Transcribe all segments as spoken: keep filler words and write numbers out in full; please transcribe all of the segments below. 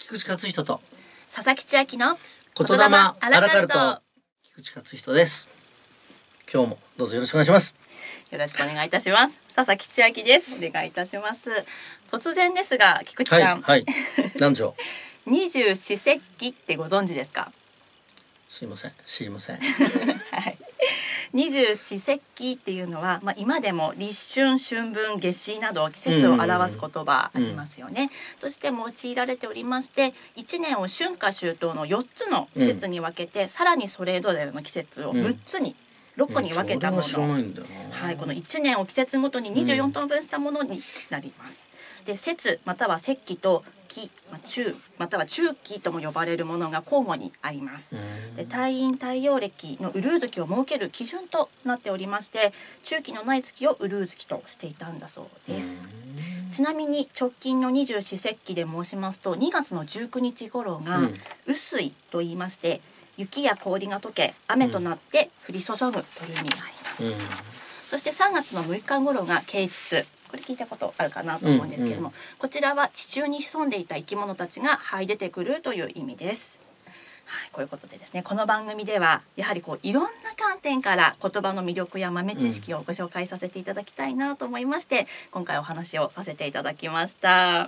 菊池勝人と佐々木千秋の言霊アラカルト。菊池勝人です。今日もどうぞよろしくお願いします。 よろしくお願いいたします。佐々木千秋です。お願いいたします。突然ですが菊池さん、 はい、はい、何でしょう二十四節気ってご存知ですか？ すいません、知りません。 はい。二十四節気っていうのは、まあ、今でも立春、春分、夏至など季節を表す言葉ありますよね、うんうん、として用いられておりまして、いちねんを春夏秋冬のよっつの季節に分けて、うん、さらにそれぞれの季節をむっつに、ろっこに分けたもの、うん、はい、このいちねんを季節ごとににじゅうよんとんぶんしたものになります、うん、で節または節気と気、中または中期とも呼ばれるものが交互にあります。で、太陰太陽暦のうるう月を設ける基準となっておりまして、中期のない月をうるう月としていたんだそうです。ちなみに直近の二十四節気で申しますと、にがつのじゅうくにち頃が雨水と言いまして、雪や氷が溶け雨となって降り注ぐという意味があります、うん、そしてさんがつのむいか頃が啓蟄、これ聞いたことあるかなと思うんですけれども、うんうん、こちらは地中に潜んでいた生き物たちが這い出てくるという意味です。はい、こういうことでですね、この番組ではやはりこういろんな観点から言葉の魅力や豆知識をご紹介させていただきたいなと思いまして、うん、今回お話をさせていただきました。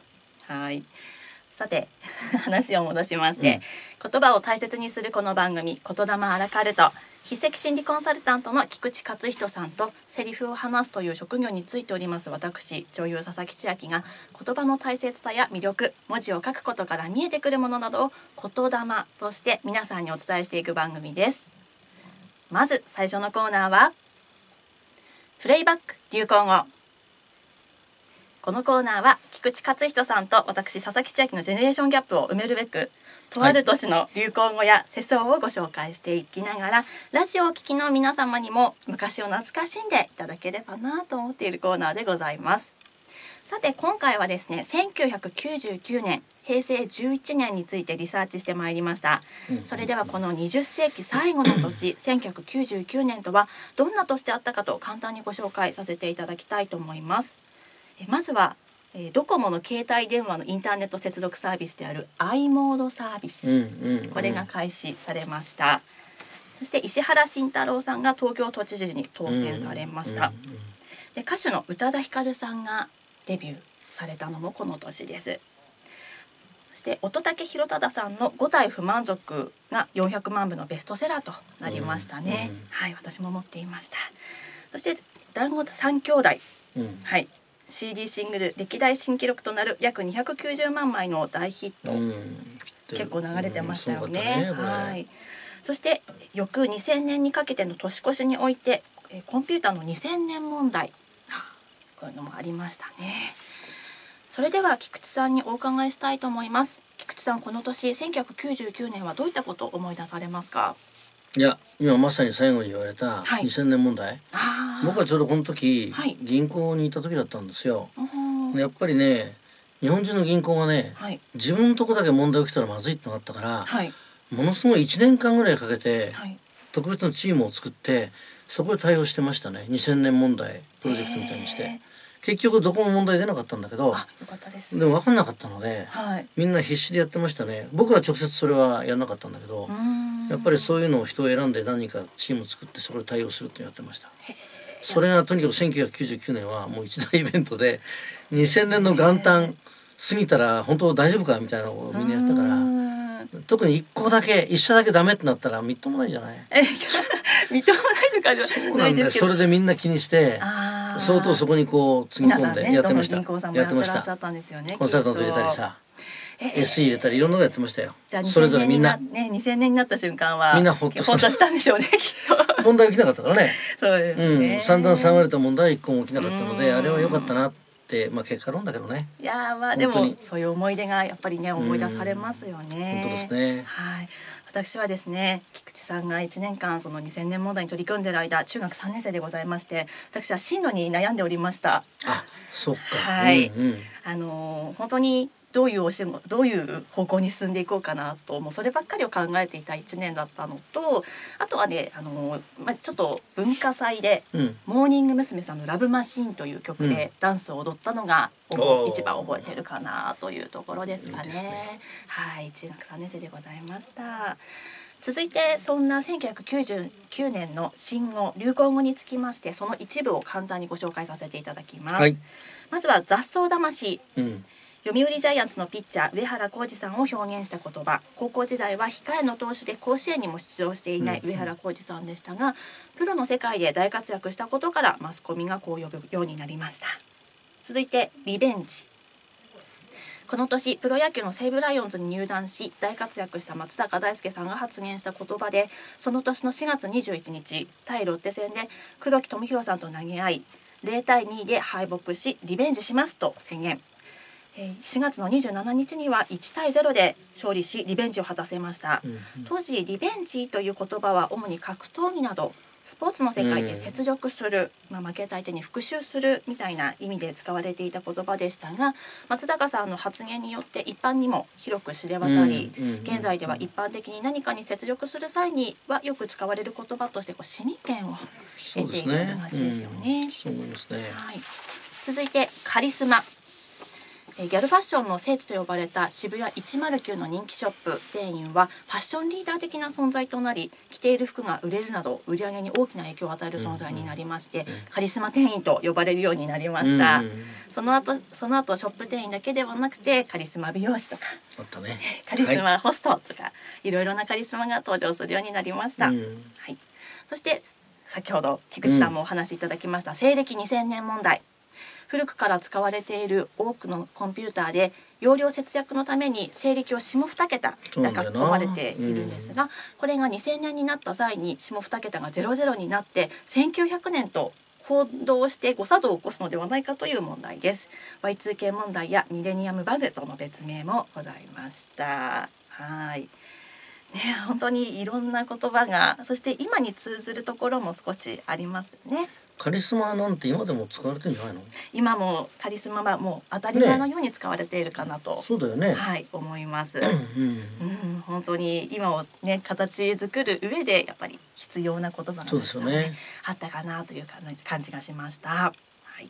はい。さて話を戻しまして、うん、言葉を大切にするこの番組言霊アラカルト、筆跡心理コンサルタントの菊池勝人さんとセリフを話すという職業についております私女優佐々木千秋が、言葉の大切さや魅力、文字を書くことから見えてくるものなどを言霊として皆さんにお伝えしていく番組です。まず最初のコーナーはプレイバック流行語。このコーナーは菊池勝人さんと私佐々木千秋のジェネレーションギャップを埋めるべく、とある年の流行語や世相をご紹介していきながら、はい、ラジオをお聞きの皆様にも昔を懐かしんでいただければなと思っているコーナーでございます。さて今回はですね、せんきゅうひゃくきゅうじゅうきゅうねんへいせいじゅういちねんについてリサーチしてまいりました、うんうんうん、それではこのにじゅっせいき最後の年せんきゅうひゃくきゅうじゅうきゅうねんとはどんな年であったかと簡単にご紹介させていただきたいと思います。えまずはえー、ドコモの携帯電話のインターネット接続サービスである i モードサービス、うんうんうん、これが開始されました。そして石原慎太郎さんが東京都知事に当選されました、うんうんうん、で歌手の宇多田ヒカルさんがデビューされたのもこの年です。そして乙武洋忠さんの五体不満足がよんひゃくまんぶのベストセラーとなりましたね、うんうん、はい、私も持っていました。そして団子三兄弟、うん、はい、シーディー シングル歴代新記録となる約にひゃくきゅうじゅうまんまいの大ヒット、うん、結構流れてましたよね、うん、ね、はい。そして翌にせんねんにかけての年越しにおいてコンピューターのにせんねん問題、こういうのもありましたね。それでは菊池さんにお伺いしたいと思います。菊池さん、この年せんきゅうひゃくきゅうじゅうきゅうねんはどういったことを思い出されますか？ いや、今まさに最後に言われたにせんねん問題、はい、あ、僕はちょうどこの時、はい、銀行にいた時だったんですよ。やっぱりね、日本中の銀行がね、はい、自分のとこだけ問題起きたらまずいってなったから、はい、ものすごいいちねんかんぐらいかけて、はい、特別のチームを作ってそこで対応してましたね。にせんねん問題プロジェクトみたいにして、結局どこも問題出なかったんだけど、 あ、よかったです。 でも分かんなかったので、はい、みんな必死でやってましたね。僕は直接それはやらなかったんだけど、やっぱりそういうのを人を選んで何かチームを作ってそこで対応するってやってました。それがとにかくせんきゅうひゃくきゅうじゅうきゅうねんはもう一大イベントで、にせんねんの元旦過ぎたら本当大丈夫かみたいなのをみんなやったから、特にいっこだけいっ社だけダメってなったらみっともないじゃない。 えみっともないとかじゃないですけど、そうなんだよ。 それでみんな気にして相当そこにこうつぎ込んでやってました、ね、 やってました。 コンサルタント入れたりさ、エスイー 入れたりいろんなのやってましたよ。じゃあそれぞれみんなね、にせんねんになった瞬間はみんなほっとしたんでしょうね、きっと。 問題起きなかったからね。 そうですね、 うん、散々騒がれた問題はいっこも起きなかったので、あれは良かったなって、まあ結果論だけどね。 いやまあでもそういう思い出がやっぱりね思い出されますよね。 本当ですね。 はい。私はですね、菊池さんがいちねんかんそのにせんねん問題に取り組んでいる間、中学さんねんせいでございまして、私は進路に悩んでおりました。 あ、そっか。 はい。うんうん、 あの本当にどういうお仕事どういう方向に進んでいこうかなと、もうそればっかりを考えていたいちねんだったのと、あとはね、あの、まあ、ちょっと文化祭で、うん、モーニング娘。さんのラブマシーンという曲でダンスを踊ったのが、うん、一番覚えてるかなというところですかね。いいですね。はい、中学さんねん生でございました。続いてそんなせんきゅうひゃくきゅうじゅうきゅうねんの新語・流行語につきまして、その一部を簡単にご紹介させていただきます。はい、まずは雑草魂、うん、読売ジャイアンツのピッチャー上原浩二さんを表現した言葉。高校時代は控えの投手で甲子園にも出場していない上原浩二さんでしたが、プロの世界で大活躍したことからマスコミがこう呼ぶようになりました。続いてリベンジ。この年プロ野球の西武ライオンズに入団し大活躍した松坂大輔さんが発言した言葉で、その年のしがつにじゅういちにち対ロッテ戦で黒木智弘さんと投げ合いゼロたいにで敗北し、リベンジしますと宣言。しがつのにじゅうしちにちにはいちたいゼロで勝利しリベンジを果たせました。うんうん、当時リベンジという言葉は主に格闘技などスポーツの世界で雪辱する、うん、まあ、負けた相手に復讐するみたいな意味で使われていた言葉でしたが、松坂さんの発言によって一般にも広く知れ渡り、うんうんうんうん、現在では一般的に何かに雪辱する際にはよく使われる言葉としてこう市民権を得ているような感じですよね。 そう思いますね。 はい、続いてカリスマ。ギャルファッションの聖地と呼ばれた渋谷いちまるきゅうの人気ショップ店員はファッションリーダー的な存在となり、着ている服が売れるなど売り上げに大きな影響を与える存在になりまして、うんうん、カリスマ店員と呼ばれるようになりました。うんうん、その後その後ショップ店員だけではなくてカリスマ美容師とかあったね、 カリスマホストとか、はい、いろいろなカリスマが登場するようになりました。うん、はい、そして先ほど菊池さんもお話しいただきました、うん、西暦にせんねん問題。古くから使われている多くのコンピューターで容量節約のために西暦を下に桁が書き込まれているんですが、うん、これがにせんねんになった際に下に桁がゼロゼロになってせんきゅうひゃくねんと行動して誤作動を起こすのではないかという問題です。 ワイツーケー 問題やミレニアムバグとの別名もございました。はいね、本当にいろんな言葉が、そして今に通ずるところも少しありますね。 カリスマなんて今でも使われてるんじゃないの？ 今もカリスマはもう当たり前のように使われているかなと、 ね、そうだよね、 はい、思います。うんうん、本当に今をね形作る上でやっぱり必要な言葉が、ね、 そうですよね、 あったかなという感じがしました。はい、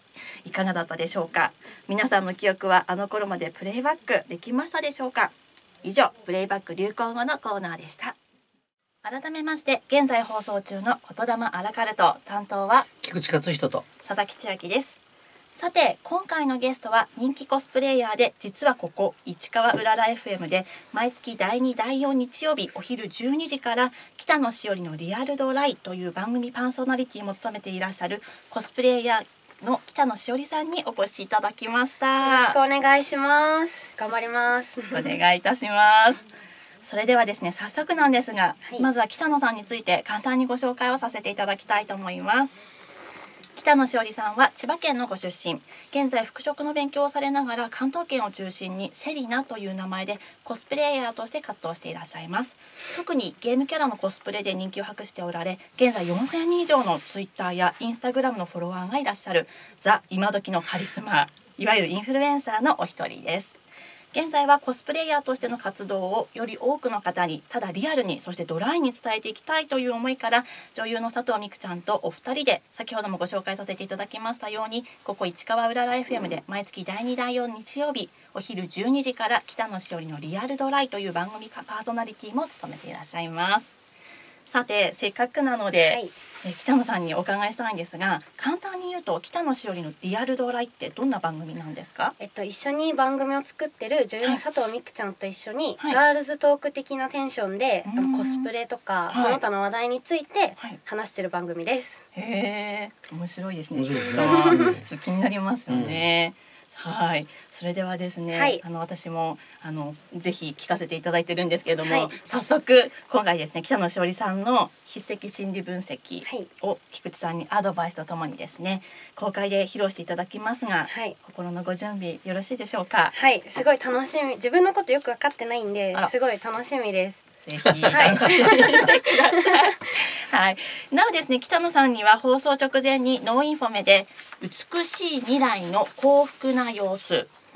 いかがだったでしょうか。皆さんの記憶はあの頃までプレイバックできましたでしょうか。以上、プレイバック流行語のコーナーでした。改めまして現在放送中の言霊アラカルト、担当は菊池克人と佐々木千秋です。さて今回のゲストは人気コスプレイヤーで、実はここ市川うらら エフエム で毎月だいにだいよん日曜日お昼じゅうにじから北野しおりのリアルドライという番組パーソナリティも務めていらっしゃるコスプレイヤーの北野しおりさんにお越しいただきました。 よろしくお願いします。頑張ります。 よろしくお願いいたします。それではですね、早速なんですが、はい、まずは北野さんについて簡単にご紹介をさせていただきたいと思います。北野しおりさんは千葉県のご出身。現在服飾の勉強をされながら関東圏を中心にセリナという名前でコスプレイヤーとして活動していらっしゃいます。特にゲームキャラのコスプレで人気を博しておられ、現在よんせんにん以上のツイッターやインスタグラムのフォロワーがいらっしゃるザ・今時のカリスマ、いわゆるインフルエンサーのお一人です。現在はコスプレイヤーとしての活動をより多くの方にただリアルに、そしてドライに伝えていきたいという思いから、女優の佐藤美久ちゃんとお二人で先ほどもご紹介させていただきましたように、ここ市川うらら エフエム で毎月だいにだいよん日曜日お昼じゅうにじから北野しおりのリアルドライという番組パーソナリティも務めていらっしゃいます。さてせっかくなので、はい、え北野さんにお伺いしたいんですが、簡単に言うと北野しおりのリアルドライってどんな番組なんですか？ えっと、一緒に番組を作ってる女優の佐藤美久ちゃんと一緒に、はい、ガールズトーク的なテンションで、はい、コスプレとか、はい、その他の話題について話してる番組です。 はい、へえ、面白いですね。ちょっと気になりますよね。うん、はい、それではですね、はい、あの私もあのぜひ聞かせていただいてるんですけれども、はい、早速今回ですね北野しおりさんの筆跡心理分析を菊池さんにアドバイスとともにですね公開で披露していただきますが、はい、心のご準備よろしいでしょうか？ はい、すごい楽しみ。自分のことよく分かってないんですごい楽しみです。 ぜひ楽しみにしてください。はい、なおですね北野さんには放送直前にノーインフォメで美しい未来の幸福な様子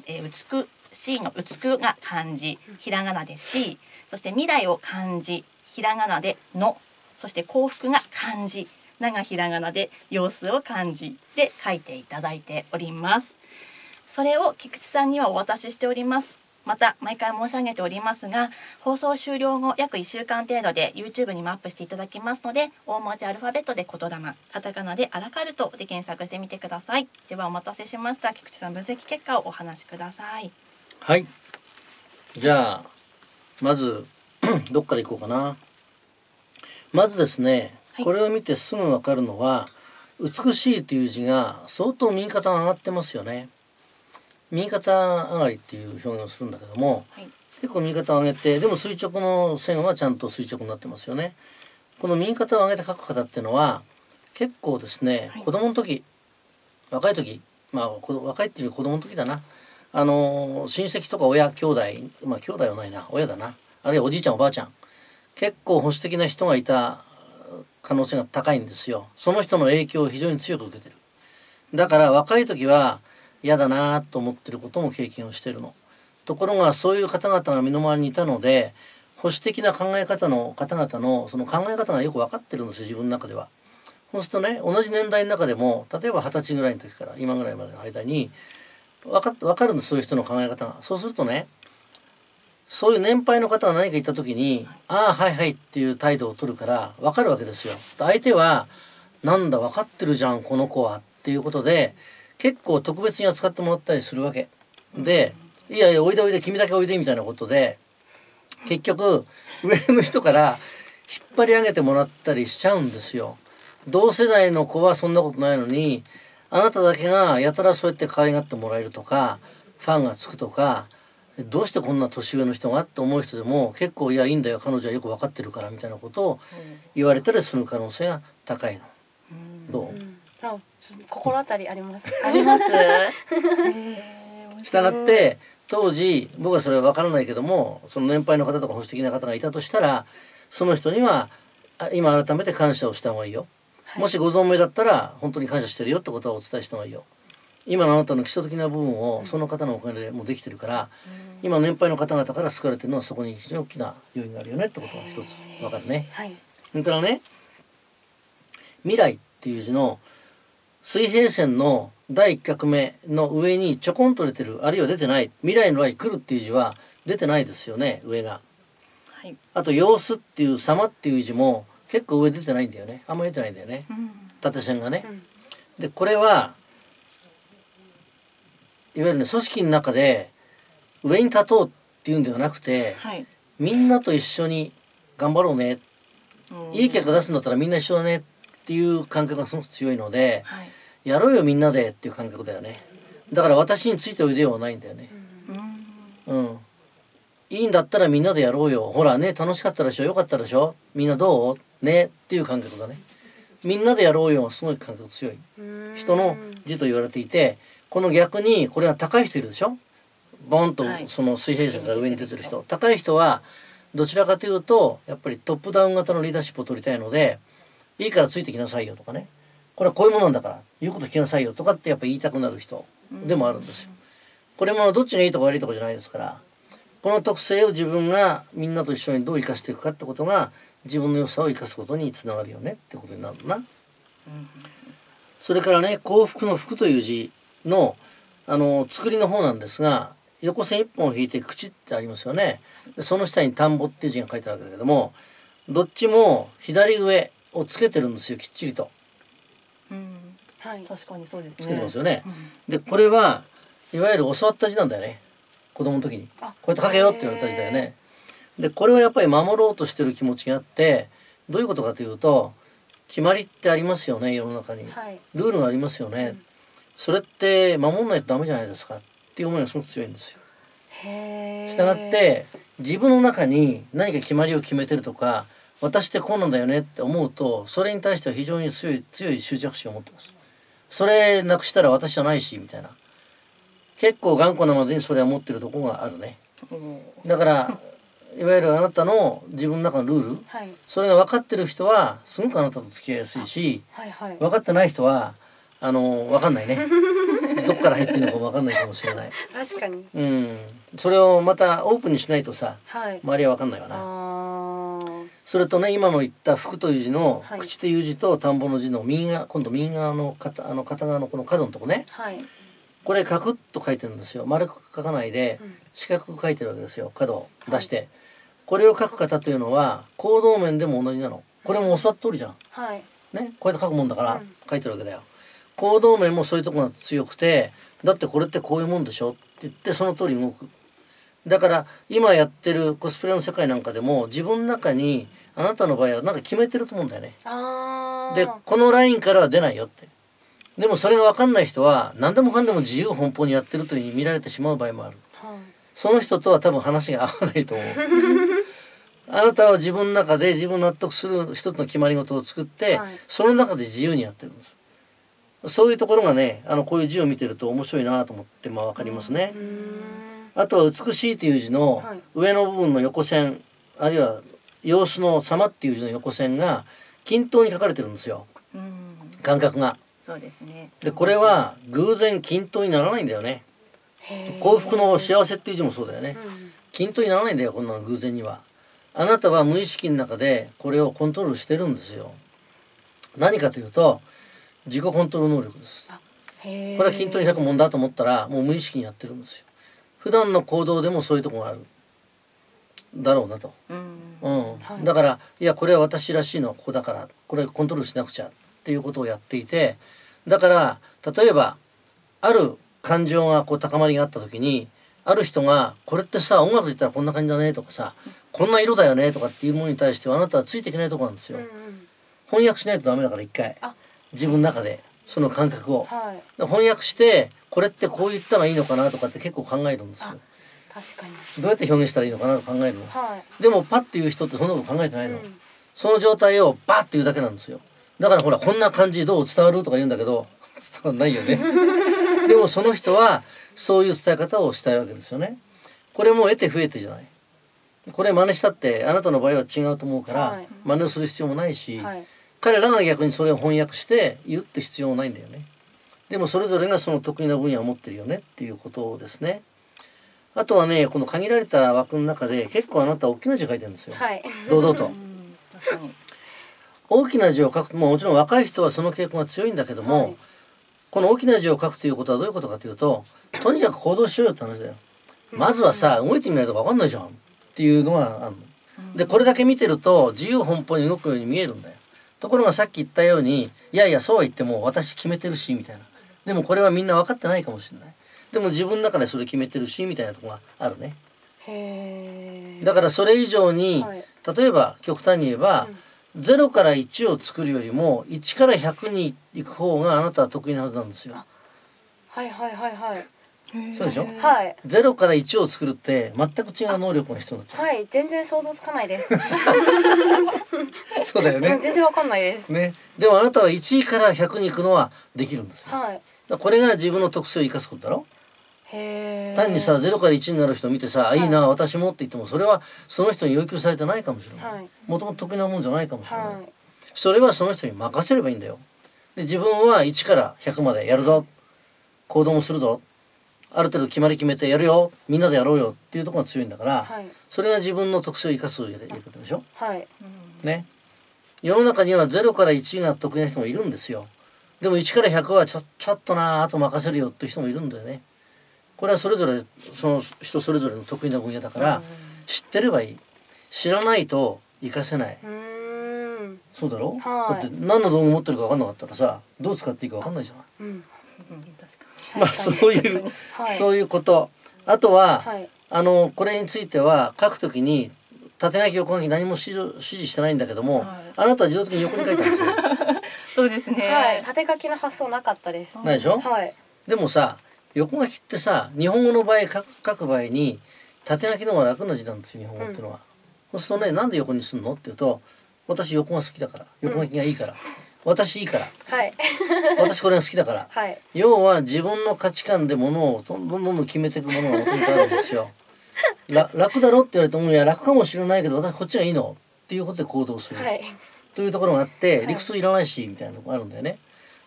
えー、美しいの美が漢字、ひらがなでし、そして未来を漢字、ひらがなでの、そして幸福が漢字、ながひらがなで様子を漢字で書いていただいております。それを菊池さんにはお渡ししております。また毎回申し上げておりますが、放送終了後約いっしゅうかん程度で YouTube にもアップしていただきますので、大文字アルファベットで言霊、カタカナでアラカルトで検索してみてください。ではお待たせしました。菊池さん、分析結果をお話しください。 はい、じゃあまずどっからいこうかな。まずですね、はい、これを見てすぐ分かるのは、美しいという字が相当右肩が上がってますよね。右肩上がりっていう表現をするんだけども、はい、結構右肩を上げて、でも垂直の線はちゃんと垂直になってますよね。この右肩を上げて書く方っていうのは結構ですね、はい、子供の時、若い時、まあ若いっていう子供の時だな、あの親戚とか親兄弟、まあ兄弟はないな、親だな、あるいはおじいちゃんおばあちゃん、結構保守的な人がいた可能性が高いんですよ。その人の影響を非常に強く受けてる。だから若い時は嫌だなと思ってることも経験をしているの。ところがそういう方々が身の回りにいたので、保守的な考え方の方々のその考え方がよく分かってるんですよ、自分の中では。そうするとね、同じ年代の中でも例えば二十歳ぐらいの時から今ぐらいまでの間に分かって分かるんです、そういう人の考え方が。そうするとね、そういう年配の方が何か言った時に「ああはいはい」っていう態度を取るから分かるわけですよ。相手は「なんだ分かってるじゃんこの子は」っていうことで結構特別に扱ってもらったりするわけで、いやいやおいでおいで君だけおいでみたいなことで結局上の人から引っ張り上げてもらったりしちゃうんですよ。同世代の子はそんなことないのに、あなただけがやたらそうやって可愛がってもらえるとかファンがつくとか、どうしてこんな年上の人がって思う人でも結構「いやいいんだよ彼女はよく分かってるから」みたいなことを言われたりする可能性が高いの。どう？うん、 あ、心当たりあります。 あります。 したがって当時僕はそれは分からないけども、その年配の方とか保守的な方がいたとしたら、その人には今改めて感謝をした方がいいよ。はい、もしご存命だったら本当に感謝してるよってことはお伝えした方がいいよ。今のあなたの基礎的な部分をその方のおかげでもうできてるから、うん、今年配の方々から好かれてるのはそこに非常に大きな要因があるよねってことが一つ分かるね。はい、それからね、未来っていう字の水平線の第一画目の上にちょこんと出てる、あるいは出てない、未来の来来るっていう字は出てないですよね、上が。はい、あと様子っていう様っていう字も結構上出てないんだよね。あんまり出てないんだよね、うん、縦線がね。うん、でこれはいわゆるね、組織の中で上に立とうっていうんではなくて、はい、みんなと一緒に頑張ろうね、いい結果出すんだったらみんな一緒だねっていう感覚がすごく強いので、はい、やろうよみんなでっていう感覚だよね。だから私についておいでよはないんだよね。うん、うん、いいんだったらみんなでやろうよ、ほらね楽しかったでしょ、よかったでしょ、みんなどうねっていう感覚だね。みんなでやろうよはすごい感覚強い人の字と言われていて、この逆にこれは高い人いるでしょ、ボンとその水平線から上に出てる人、はい、高い人はどちらかというとやっぱりトップダウン型のリーダーシップを取りたいので、いいからついてきなさいよとかね、これはこういうものなんだから言うこと聞きなさいよとかってやっぱ言いたくなる人でもあるんですよ。これもどっちがいいとか悪いとかじゃないですから、この特性を自分がみんなと一緒にどう生かしていくかってことが自分の良さを生かすことにつながるよねってことになるな。うん、それからね、幸福の福という字のあの作りの方なんですが、横線一本引いて口ってありますよね。でその下に田んぼっていう字が書いてあるわけだけども、どっちも左上をつけてるんですよ、きっちりと。 うん、はい、確かにそうですね。 つけてますよね。うん、でこれはいわゆる教わった字なんだよね、子供の時に。こうやって書けよって言われた字だよね。でこれはやっぱり守ろうとしてる気持ちがあって、どういうことかというと、決まりってありますよね、世の中に。はい、ルールがありますよね。うん、それって守んないとダメじゃないですかっていう思いがすごく強いんですよ。したがって自分の中に何か決まりを決めてるとか、私ってこうなんだよねって思うと、それに対しては非常に強い強い執着心を持ってます。それなくしたら私じゃないしみたいな、結構頑固なまでにそれは持ってるところがあるね。だからいわゆるあなたの自分の中のルール、はい、それが分かってる人はすごくあなたと付き合いやすいし、はいはい、分かってない人はあのわかんないね。どっから入ってるのかもわかんないかもしれない。 確かに。 うん。それをまたオープンにしないとさ、 はい、 周りはわかんないわな。 あそれとね、今の言った福という字の、 はい、 口という字と田んぼの字の右側、今度右側の片あの片側のこの角のとこね。 はい、 これカクッと書いてるんですよ。丸く書かないで四角く書いてるわけですよ。角を出して、はい、これを書く方というのは行動面でも同じなの。これも教わっておるじゃん。 はい、 ね、こうやって書くもんだからうん、 書いてるわけだよ。行動面もそういうところが強くて、だってこれってこういうもんでしょって言ってその通り動く。だから今やってるコスプレの世界なんかでも自分の中にあなたの場合はなんか決めてると思うんだよね。 あでこのラインからは出ないよって。でもそれが分かんない人は何でもかんでも自由奔放にやってるというふうに見られてしまう場合もある。 はい、 その人とは多分話が合わないと思う。あなたは自分の中で自分納得する一つの決まり事を作って、はい、その中で自由にやってるんです。そういうところがね、あのこういう字を見てると面白いなと思ってまあ分かりますね。あとは美しいという字の上の部分の横線、あるいは様子の様っていう字の横線が均等に書かれてるんですよ。感覚が。 そうですね。 でこれは偶然均等にならないんだよね。幸福の幸せっていう字もそうだよね。均等にならないんだよ、こんなの偶然には。あなたは無意識の中でこれをコントロールしてるんですよ。何かというと自己コントロール能力です。これは均等に書くもんだと思ったらもう無意識にやってるんですよ。普段の行動でもそういうところがあるだろうなと。うん、うんはい、だからいやこれは私らしいのはここだからこれコントロールしなくちゃっていうことをやっていて、だから例えばある感情がこう高まりがあった時にある人がこれってさ音楽で言ったらこんな感じだねとかさ、こんな色だよねとかっていうものに対してはあなたはついていけないところなんですよ。うんうん、翻訳しないとダメだから一回自分の中でその感覚を、はい、翻訳してこれってこう言ったらいいのかなとかって結構考えるんですよ。 確かにどうやって表現したらいいのかなと考えるの、 はい、 でもパッて言う人ってそんなこと考えてないの、うん、その状態をバッて言うだけなんですよ。だからほらこんな感じどう伝わるとか言うんだけど伝わんないよねでもその人はそういう伝え方をしたいわけですよね。これも得て増えてじゃない。これ真似したってあなたの場合は違うと思うから、はい、真似をする必要もないし、はい、彼らが逆にそれを翻訳して言うって必要もないんだよね。でもそれぞれがその得意な分野を持ってるよねっていうことですね。あとはね、この限られた枠の中で結構あなた大きな字書いてるんですよ、はい、堂々と確かに大きな字を書く、ももちろん若い人はその傾向が強いんだけども、はい、この大きな字を書くということはどういうことかというと、とにかく行動しようよって話だよ。まずはさ、動いてみないと分かんないじゃんっていうのがあるの。でこれだけ見てると自由奔放に動くように見えるんだよ。ところがさっき言ったように、いやいやそうは言っても私決めてるしみたいな。でもこれはみんな分かってないかもしれない。でも自分の中でそれ決めてるしみたいなところがあるね。へー。だからそれ以上に、はい、例えば極端に言えば、うん、ゼロからいちを作るよりもいちからひゃくに行く方があなたは得意なはずなんですよ。 はいはいはいはい。 そうでしょ。 はい。 ゼロからいちを作るって全く違う能力が必要になっちゃう。 はい、全然想像つかないです。 そうだよね。 全然わかんないです。 ね。でもあなたはいちいからひゃくに行くのはできるんですよ。はい。これが自分の特性を生かすことだろ。へえ。単にさゼロからいちになる人を見てさ、はい、いいな私もって言ってもそれはその人に要求されてないかもしれない。もともと得意なもんじゃないかもしれない。はい、それはその人に任せればいいんだよ。で自分はいちからひゃくまでやるぞ。行動もするぞ。ある程度決まり決めてやるよ、みんなでやろうよっていうところが強いんだから、はい、それが自分の特性を生かすやり方でしょ。はい、ね。世の中にはゼロからいちが得意な人もいるんですよ。でもいちからひゃくはちょちょっとなあと任せるよっていう人もいるんだよね。これはそれぞれその人それぞれの得意な分野だから、知ってればいい。知らないと活かせない。うーん、そうだろ。だって何の道具持ってるか分かんなかったらさ、どう使っていいか分かんないじゃない。うん、確かに。まあそういう、はい、そういうこと。あとは、はい、あのこれについては書くときに縦書き横書き何も指示、指示してないんだけども、はい、あなたは自動的に横に書いたんですよ。 そうですね。 はい、縦書きの発想なかったです。 ないでしょ。はい。でもさ、横書きってさ、日本語の場合書く、書く場合に縦書きの方が楽な字なんですよ、日本語っていうのは。うん、そうするとね、なんで横にするのって言うと、私横が好きだから、横書きがいいから。うん、私いいから、はい、私これが好きだから、はい、要は自分の価値観でものをどんどんどんどん決めていくものがもともとあるんですよ。ら楽だろって言われても、いや楽かもしれないけど私こっちがいいのっていうことで行動する、はい、というところがあって、理屈いらないしみたいなのがあるんだよね。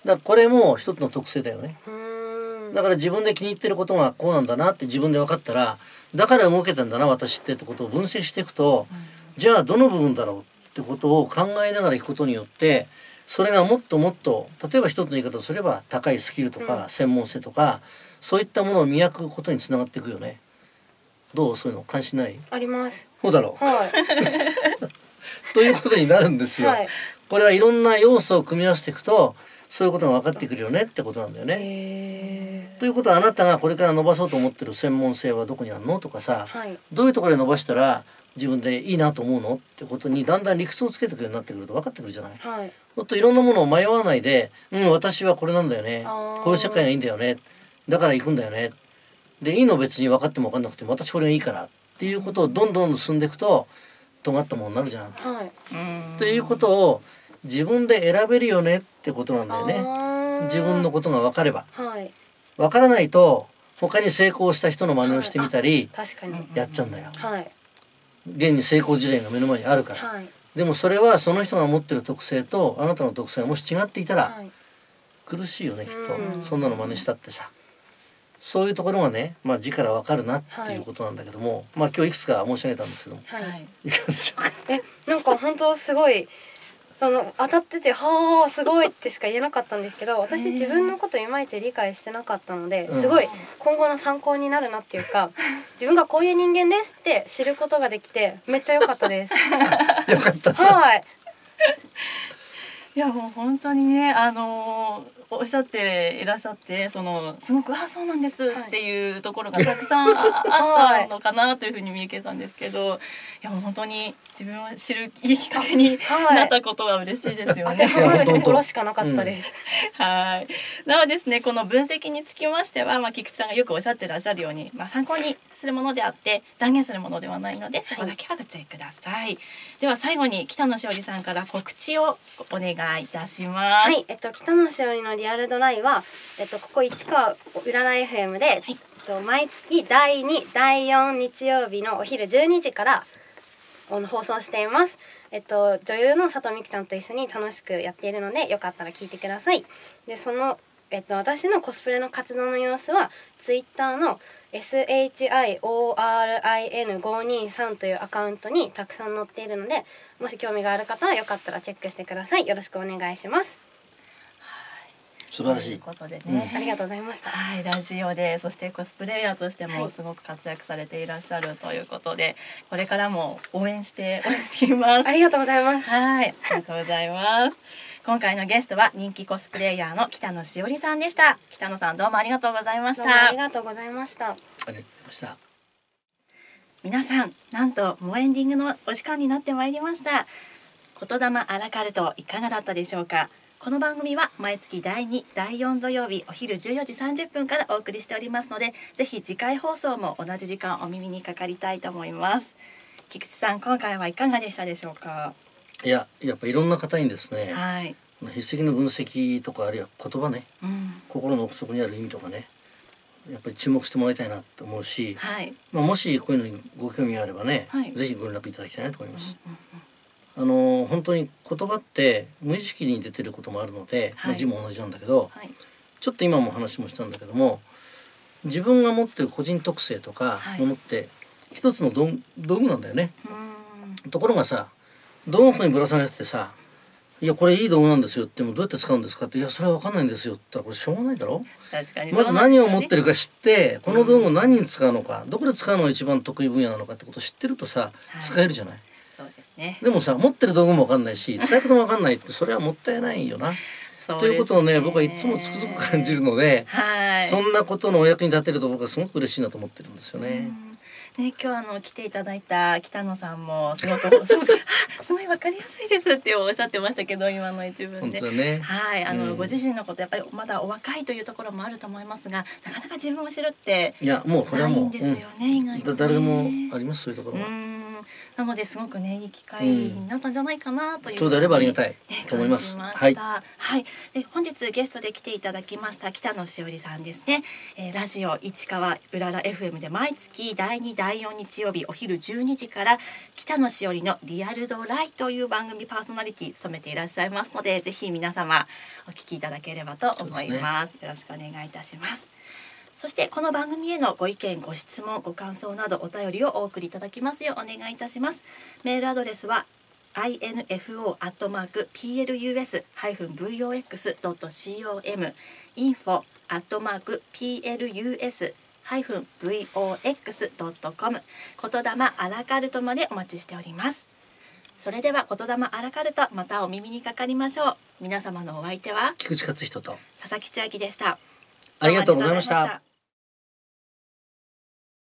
だからこれも一つの特性だよね。だから自分で気に入ってることがこうなんだなって自分で分かったら、だから動けたんだな私ってってことを分析していくと、うん、じゃあどの部分だろうってことを考えながらいくことによって、それがもっともっと、例えば一つの言い方をすれば高いスキルとか専門性とか、うん、そういったものを磨くことにつながっていくよね。どう？そういうの関心ない？ あります。 そうだろう。 はい。 ということになるんですよ。はい、これはいろんな要素を組み合わせていくと、そういうことが分かってくるよねってことなんだよね。 へー。 ということは、あなたがこれから伸ばそうと思ってる専門性はどこにあるのとかさ、はい、どういうところで伸ばしたら自分でいいなと思うのってことにだんだん理屈をつけてくるようになってくると分かってくるじゃない。はい、もっといろんなものを迷わないで、うん私はこれなんだよね、こういう社会がいいんだよね、だから行くんだよね、でいいの別に分かっても分かんなくても私これがいいからっていうことをどんどん進んでいくと尖ったものになるじゃん。はい、っていうことを自分で選べるよねってことなんだよね。自分のことが分かれば。はい、分からないと他に成功した人の真似をしてみたり、はい、確かにやっちゃうんだよ。はい、現に成功事例が目の前にあるから。はい、でもそれはその人が持ってる特性とあなたの特性がもし違っていたら、はい、苦しいよねきっと。そんなの真似したってさ。そういうところがね、まあ字からわかるなっていうことなんだけども、はい、まあ今日いくつか申し上げたんですけども、はい、いかがでしょうか。 え、なんか本当すごいあの当たってて、はあすごいってしか言えなかったんですけど、私自分のこといまいち理解してなかったので、すごい今後の参考になるなっていうか、自分がこういう人間ですって知ることができてめっちゃ良かったです。 よかった。 はい。 いやもう本当にね、あのー、おっしゃっていらっしゃって、そのすごくあそうなんですっていうところがたくさんあったのかなというふうに見受けたんですけど、いやもう本当に自分を知るいいきっかけになったことは嬉しいですよね。 当てはまるところしかなかったです。 うん、はい。なのでですね、この分析につきましては、まあ菊池さんがよくおっしゃってらっしゃるように、まあ参考にするものであって断言するものではないので、そこだけはご注意ください。では最後に北野しおりさんから告知をお願いいたします。 はい、えっと北野しおりのリアルドライは、えっとここ市川占い エフエム で、はい、えっと毎月だいに、だいよん日曜日のお昼じゅうにじから放送しています。えっと女優の佐藤美久ちゃんと一緒に楽しくやっているので、よかったら聞いてください。でそのえっと私のコスプレの活動の様子はツイッターのエスエイチアイオーアールアイエヌごーにーさん というアカウントにたくさん載っているので、もし興味がある方はよかったらチェックしてください。よろしくお願いします。 素晴らしい。 ということでね、 うん、ありがとうございました。 はい、ラジオでそしてコスプレイヤーとしてもすごく活躍されていらっしゃるということで、はい、これからも応援しております。 ありがとうございます。 はい、ありがとうございます。今回のゲストは人気コスプレイヤーの北野しおりさんでした。北野さんどうもありがとうございました。 ありがとうございました。 ありがとうございました。 皆さん、なんともうエンディングのお時間になってまいりました。言霊アラカルトいかがだったでしょうか。この番組は毎月だいに、だいよん土曜日お昼じゅうよじさんじゅっぷんからお送りしておりますので、ぜひ次回放送も同じ時間お耳にかかりたいと思います。菊池さん、今回はいかがでしたでしょうか。 いや、やっぱいろんな方にですね、 はい、 筆跡の分析とかあるいは言葉ね、 うん、 心の奥底にある意味とかね、やっぱり注目してもらいたいなと思うし、 はい、 まあ、もしこういうのにご興味があればね、はい、ぜひご連絡いただきたいなと思います。うんうんうん、あの本当に言葉って無意識に出てることもあるので、はい、まあ、字も同じなんだけど、はい、ちょっと今も話もしたんだけども、自分が持ってる個人特性とかものって一つの道具なんだよね。うん、ところがさ、道具にぶら下げててさ、いやこれいい道具なんですよってもどうやって使うんですかって、いやそれは分かんないんですよって言ったらこれしょうがないだろ。 確かにまず何を持ってるか知って、この道具を何に使うのか、どこで使うのが一番得意分野なのかってことを知ってるとさ、はい、使えるじゃない。 そうですね。 でもさ、持ってる道具も分かんないし使い方も分かんないってそれはもったいないよな。ということをね、僕はいつもつくづく感じるので、はい、そんなことのお役に立てると僕はすごく嬉しいなと思ってるんですよね。 ね、今日あの来ていただいた北野さんもすごくすごくすごいわかりやすいですっておっしゃってましたけど、今の一文で、 ね、 はい、あの、うん、ご自身のことやっぱりまだお若いというところもあると思いますが、なかなか自分を知るっていやもうこれはもうないんですよね、うん、意外とね。 誰でもありますそういうところは。 うんなのですごくねいい機会になったんじゃないかなという、 うん、そうであればありがたいと思います。 はい、はい、で本日ゲストで来ていただきました北野しおりさんですね、えー、ラジオ市川うらら エフエム で毎月だいにだいよん日曜日お昼じゅうにじから北野しおりのリアルドライという番組パーソナリティ務めていらっしゃいますので、ぜひ皆様お聞きいただければと思います。よろしくお願いいたします。そしてこの番組へのご意見ご質問ご感想などお便りをお送りいただきますようお願いいたします。メールアドレスは アイエヌエフオー アットマーク ピーエルユーエス ハイフン ブイオーエックス ドット コム インフォ アットマーク ピーエルユーエス ハイフン ブイオーエックス ドット コム 言霊アラカルトまでお待ちしております。それでは言霊アラカルト、またお耳にかかりましょう。皆様のお相手は菊池勝人と佐々木千秋でした。 ありがとうございました。